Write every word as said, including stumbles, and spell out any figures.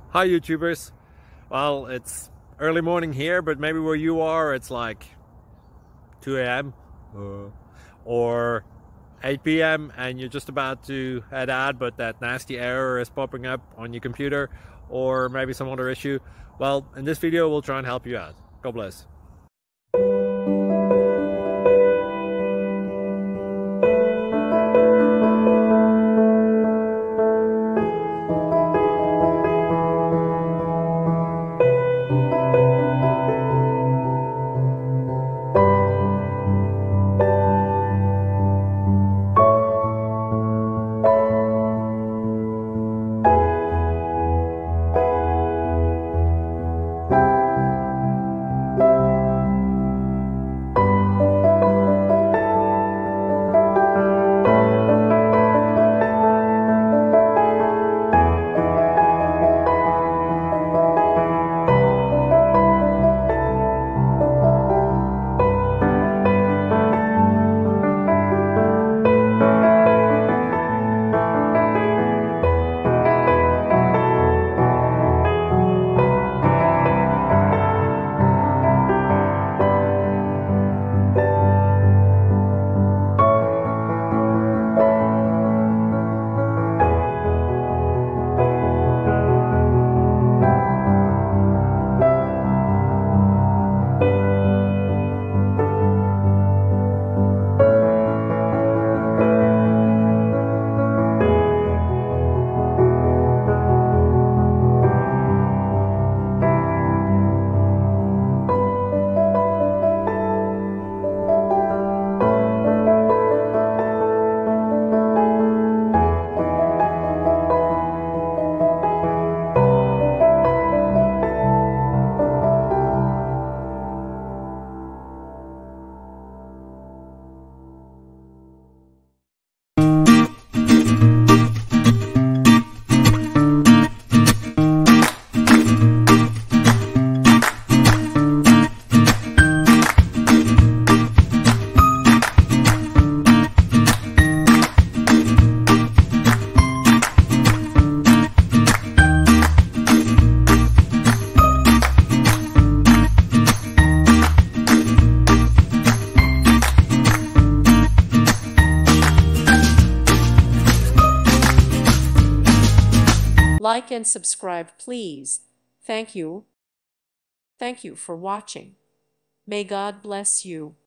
Hi YouTubers. Well, it's early morning here, but maybe where you are it's like two A M uh, or eight P M and you're just about to head out, but that nasty error is popping up on your computer, or maybe some other issue. Well, in this video we'll try and help you out. God bless. Like and subscribe, please. Thank you. Thank you for watching. May God bless you.